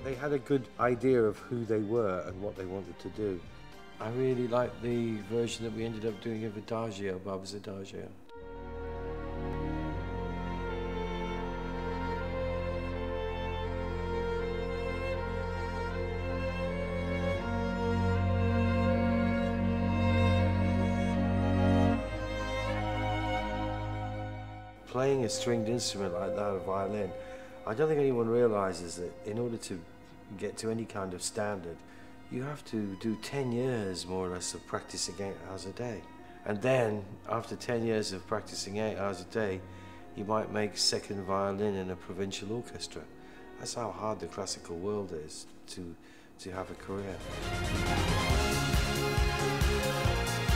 They had a good idea of who they were and what they wanted to do. I really like the version that we ended up doing of Adagio, Bob's Adagio. Playing a stringed instrument like that, a violin, I don't think anyone realizes that in order to get to any kind of standard, you have to do 10 years more or less of practicing 8 hours a day. And then, after 10 years of practicing 8 hours a day, you might make second violin in a provincial orchestra. That's how hard the classical world is to have a career.